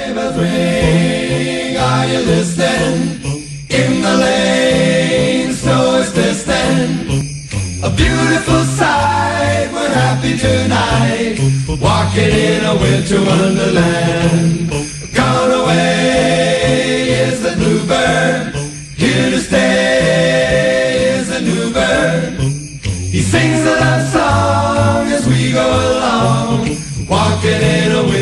sleigh bells ring, are you listening? In the lane, snow is glistening. A beautiful sight, we're happy tonight, walking in a winter wonderland. Gone away is the bluebird, here to stay is the new bird. He sings a love song as we go along, walking in a winter